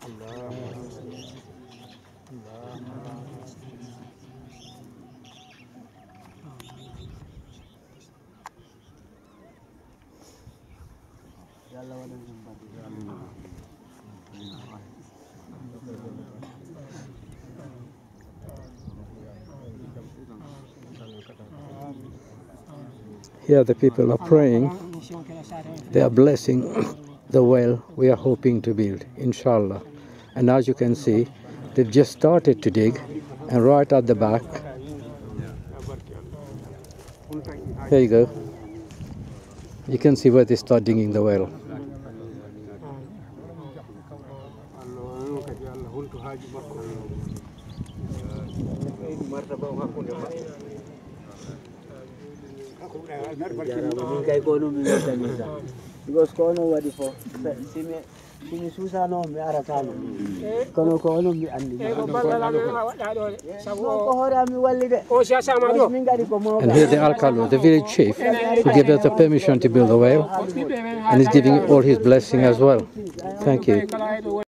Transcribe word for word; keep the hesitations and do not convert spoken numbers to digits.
Here the people are praying. They are blessing the well we are hoping to build, inshallah. And as you can see, they've just started to dig, and right at the back, here you go, you can see where they start digging the well. Because kono wadi fo simi simi susa no mi aratalo kono kono mi andi ko hora mi walli de o sia sama do and here the alcalde, the village chief, who gave us the permission to build the well, and is giving all his blessing as well. Thank you.